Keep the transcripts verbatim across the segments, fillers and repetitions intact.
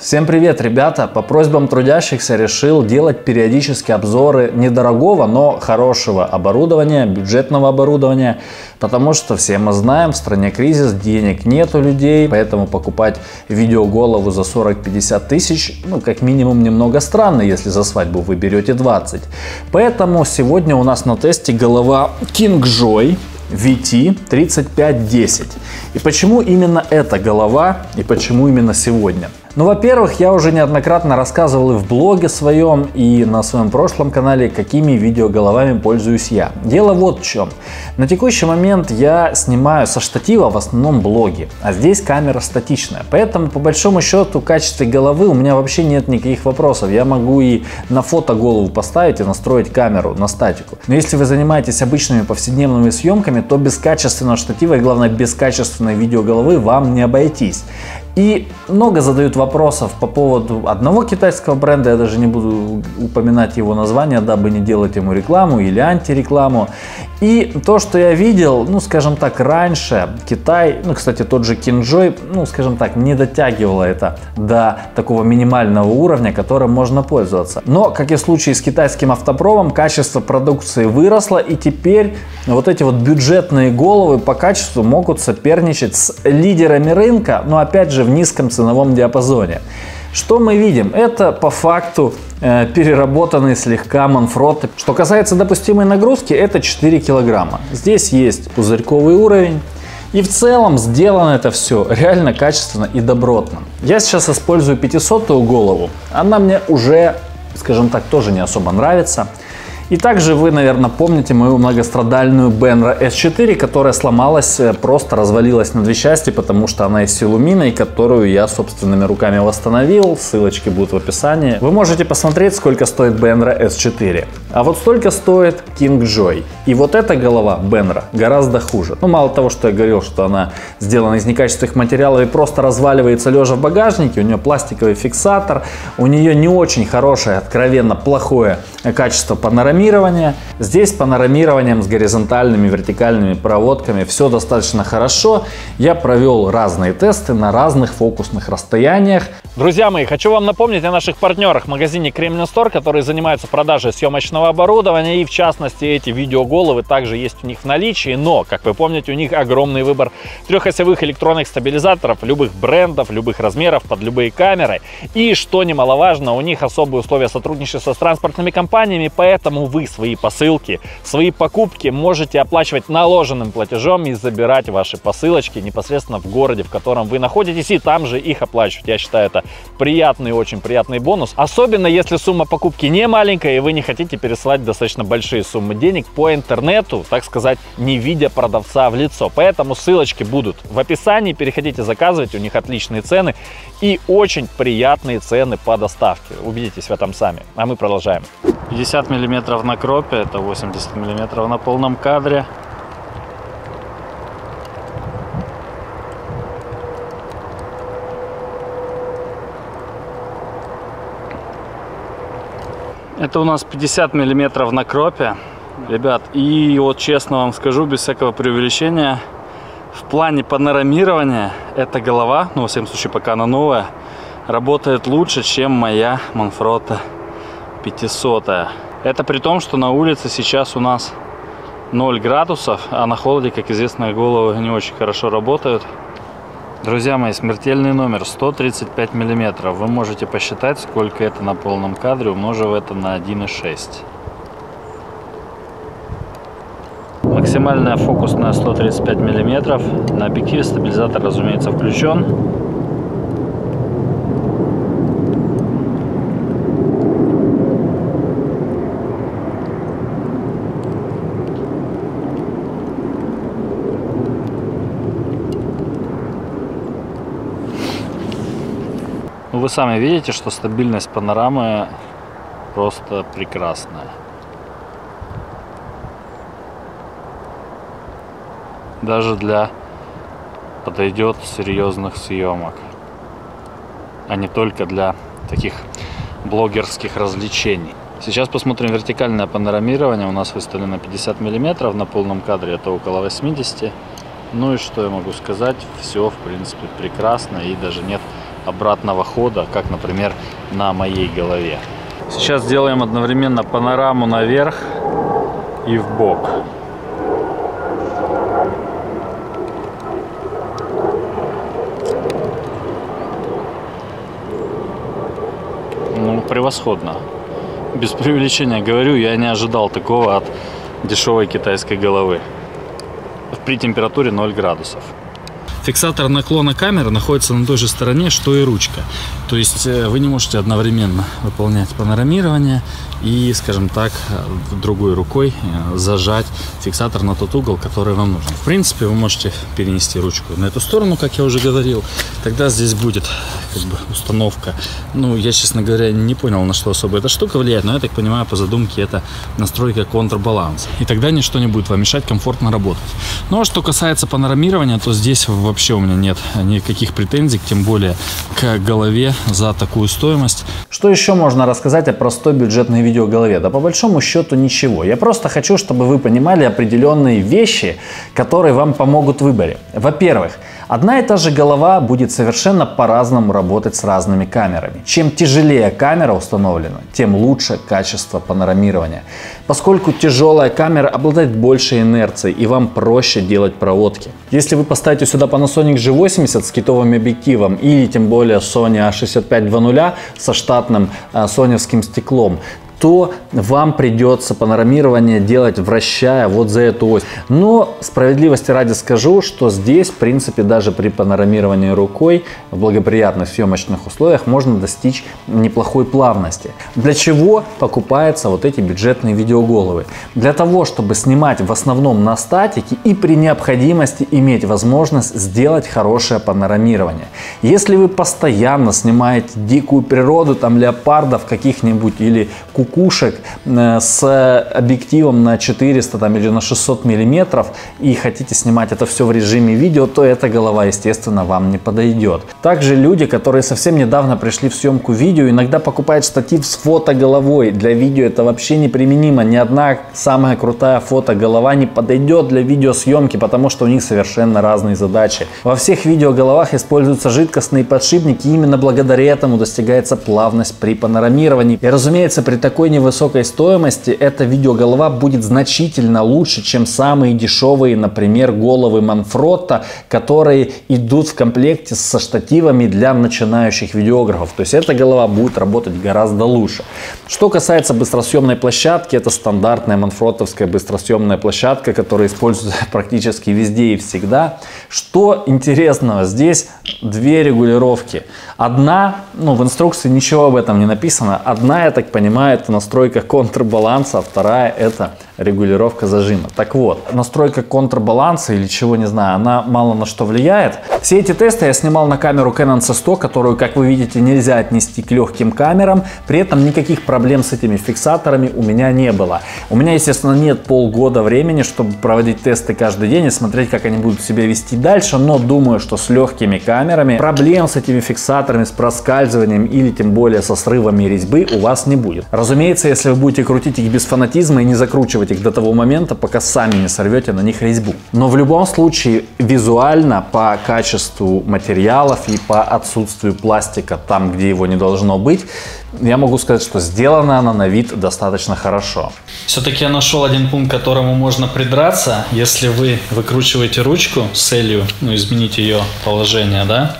Всем привет, ребята! По просьбам трудящихся решил делать периодически обзоры недорогого, но хорошего оборудования, бюджетного оборудования, потому что все мы знаем, в стране кризис, денег нет у людей, поэтому покупать видеоголову за сорок-пятьдесят тысяч, ну как минимум немного странно, если за свадьбу вы берете двадцать. Поэтому сегодня у нас на тесте голова Kingjoy ви ти тридцать пять десять. И почему именно эта голова и почему именно сегодня? Ну, во-первых, я уже неоднократно рассказывал и в блоге своем, и на своем прошлом канале, какими видеоголовами пользуюсь я. Дело вот в чем. На текущий момент я снимаю со штатива в основном блоги, а здесь камера статичная. Поэтому, по большому счету, в качестве головы у меня вообще нет никаких вопросов. Я могу и на фото голову поставить и настроить камеру на статику. Но если вы занимаетесь обычными повседневными съемками, то без качественного штатива и, главное, без качественной видеоголовы вам не обойтись. И много задают вопросов по поводу одного китайского бренда, я даже не буду упоминать его название, дабы не делать ему рекламу или антирекламу. И то, что я видел, ну скажем так, раньше Китай, ну кстати тот же Kingjoy, ну скажем так, не дотягивало это до такого минимального уровня, которым можно пользоваться. Но, как и в случае с китайским автопромом, качество продукции выросло, и теперь вот эти вот бюджетные головы по качеству могут соперничать с лидерами рынка, но опять же в низком ценовом диапазоне. Что мы видим? Это по факту э, переработанные слегка Manfrotto. Что касается допустимой нагрузки, это четыре килограмма. Здесь есть пузырьковый уровень. И в целом сделано это все реально качественно и добротно. Я сейчас использую пятисотую голову. Она мне уже, скажем так, тоже не особо нравится. И также вы, наверное, помните мою многострадальную Benra эс четыре, которая сломалась, просто развалилась на две части, потому что она из силумина, и которую я собственными руками восстановил. Ссылочки будут в описании. Вы можете посмотреть, сколько стоит Benra эс четыре. А вот столько стоит Kingjoy. И вот эта голова Benra гораздо хуже. Ну, мало того, что я говорил, что она сделана из некачественных материалов и просто разваливается лежа в багажнике, у нее пластиковый фиксатор, у нее не очень хорошее, откровенно плохое качество панорамирования. Здесь панорамированием с горизонтальными, вертикальными проводками все достаточно хорошо. Я провел разные тесты на разных фокусных расстояниях. Друзья мои, хочу вам напомнить о наших партнерах в магазине Kremlin Store, которые занимаются продажей съемочного оборудования, и в частности эти видеоголовы также есть у них в наличии, но, как вы помните, у них огромный выбор трехосевых электронных стабилизаторов любых брендов, любых размеров, под любые камеры. И, что немаловажно, у них особые условия сотрудничества с транспортными компаниями, поэтому вы свои посылки, свои покупки можете оплачивать наложенным платежом и забирать ваши посылочки непосредственно в городе, в котором вы находитесь, и там же их оплачивать. Я считаю, это приятный, очень приятный бонус, особенно если сумма покупки не маленькая и вы не хотите пересылать достаточно большие суммы денег по интернету, так сказать, не видя продавца в лицо. Поэтому ссылочки будут в описании, переходите, заказывайте, у них отличные цены и очень приятные цены по доставке. Убедитесь в этом сами. А мы продолжаем. пятьдесят миллиметров на кропе, это восемьдесят миллиметров на полном кадре. Это у нас пятьдесят миллиметров на кропе, ребят, и вот честно вам скажу, без всякого преувеличения, в плане панорамирования эта голова, ну, во всяком случае, пока она новая, работает лучше, чем моя Manfrotto пятисотая. Это при том, что на улице сейчас у нас ноль градусов, а на холоде, как известно, головы не очень хорошо работают. Друзья мои, смертельный номер сто тридцать пять миллиметров. Вы можете посчитать, сколько это на полном кадре, умножив это на один и шесть. Максимальная фокусная сто тридцать пять миллиметров. На объективе стабилизатор, разумеется, включен. Вы сами видите, что стабильность панорамы просто прекрасная. Даже для подойдет серьезных съемок, а не только для таких блогерских развлечений. Сейчас посмотрим вертикальное панорамирование. У нас выставлено пятьдесят миллиметров, на полном кадре это около восьмидесяти. Ну и что я могу сказать? Все, в принципе, прекрасно, и даже нет обратного хода, как, например, на моей голове. Сейчас делаем одновременно панораму наверх и в бок. Ну, превосходно. Без преувеличения говорю, я не ожидал такого от дешевой китайской головы при температуре ноль градусов. Фиксатор наклона камеры находится на той же стороне, что и ручка. То есть вы не можете одновременно выполнять панорамирование и, скажем так, другой рукой зажать фиксатор на тот угол, который вам нужен. В принципе, вы можете перенести ручку на эту сторону, как я уже говорил. Тогда здесь будет как бы установка. Ну, я, честно говоря, не понял, на что особо эта штука влияет, но я так понимаю, по задумке это настройка контрбаланса. И тогда ничто не будет вам мешать комфортно работать. Ну, а что касается панорамирования, то здесь вообще у меня нет никаких претензий, тем более к голове за такую стоимость. Что еще можно рассказать о простой бюджетной видеоголове? Да по большому счету ничего. Я просто хочу, чтобы вы понимали определенные вещи, которые вам помогут в выборе. Во-первых, одна и та же голова будет совершенно по-разному работать с разными камерами. Чем тяжелее камера установлена, тем лучше качество панорамирования. Поскольку тяжелая камера обладает большей инерцией и вам проще делать проводки. Если вы поставите сюда Panasonic джи восемьдесят с китовым объективом или тем более Sony а шестьдесят пять два ноль со штатным э, соневским стеклом, то вам придется панорамирование делать, вращая вот за эту ось. Но справедливости ради скажу, что здесь, в принципе, даже при панорамировании рукой в благоприятных съемочных условиях можно достичь неплохой плавности. Для чего покупаются вот эти бюджетные видеоголовы? Для того, чтобы снимать в основном на статике и при необходимости иметь возможность сделать хорошее панорамирование. Если вы постоянно снимаете дикую природу, там леопардов каких-нибудь или кукушек, кукушек с объективом на четыреста там, или на шестьсот миллиметров и хотите снимать это все в режиме видео, то эта голова, естественно, вам не подойдет. Также люди, которые совсем недавно пришли в съемку видео, иногда покупают штатив с фотоголовой. Для видео это вообще неприменимо. Ни одна самая крутая фотоголова не подойдет для видеосъемки, потому что у них совершенно разные задачи. Во всех видеоголовах используются жидкостные подшипники, и именно благодаря этому достигается плавность при панорамировании. И, разумеется, при такой такой невысокой стоимости эта видеоголова будет значительно лучше, чем самые дешевые, например, головы Manfrotto, которые идут в комплекте со штативами для начинающих видеографов. То есть эта голова будет работать гораздо лучше. Что касается быстросъемной площадки, это стандартная манфротовская быстросъемная площадка, которая используется практически везде и всегда. Что интересного, здесь две регулировки. Одна, ну в инструкции ничего об этом не написано, одна, я так понимаю, это настройка контрбаланса, а вторая это регулировка зажима. Так вот, настройка контрбаланса или чего, не знаю, она мало на что влияет. Все эти тесты я снимал на камеру Canon си сто, которую, как вы видите, нельзя отнести к легким камерам. При этом никаких проблем с этими фиксаторами у меня не было. У меня, естественно, нет полгода времени, чтобы проводить тесты каждый день и смотреть, как они будут себя вести дальше, но думаю, что с легкими камерами проблем с этими фиксаторами, с проскальзыванием или тем более со срывами резьбы у вас не будет. Разумеется, если вы будете крутить их без фанатизма и не закручивать их до того момента, пока сами не сорвете на них резьбу. Но в любом случае, визуально, по качеству материалов и по отсутствию пластика там, где его не должно быть, я могу сказать, что сделана она на вид достаточно хорошо. Все-таки я нашел один пункт, к которому можно придраться. Если вы выкручиваете ручку с целью, ну, изменить ее положение, да,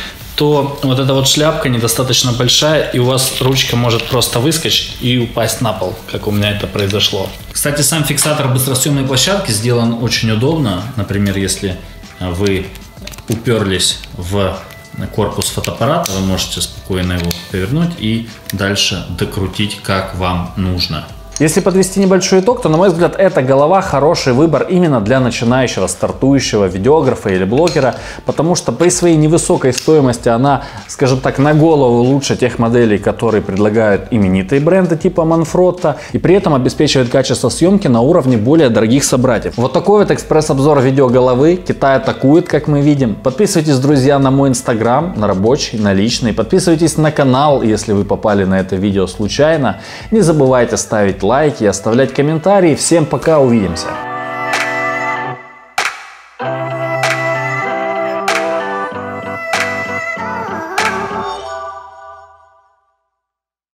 то вот эта вот шляпка недостаточно большая, и у вас ручка может просто выскочить и упасть на пол, как у меня это произошло. Кстати, сам фиксатор быстросъемной площадки сделан очень удобно. Например, если вы уперлись в корпус фотоаппарата, вы можете спокойно его повернуть и дальше докрутить, как вам нужно. Если подвести небольшой итог, то, на мой взгляд, эта голова хороший выбор именно для начинающего, стартующего видеографа или блогера, потому что при своей невысокой стоимости она, скажем так, на голову лучше тех моделей, которые предлагают именитые бренды типа Manfrotto, и при этом обеспечивает качество съемки на уровне более дорогих собратьев. Вот такой вот экспресс-обзор видеоголовы. Китай атакует, как мы видим. Подписывайтесь, друзья, на мой инстаграм, на рабочий, на личный. Подписывайтесь на канал, если вы попали на это видео случайно. Не забывайте ставить лайки и оставлять комментарии. Всем пока, увидимся!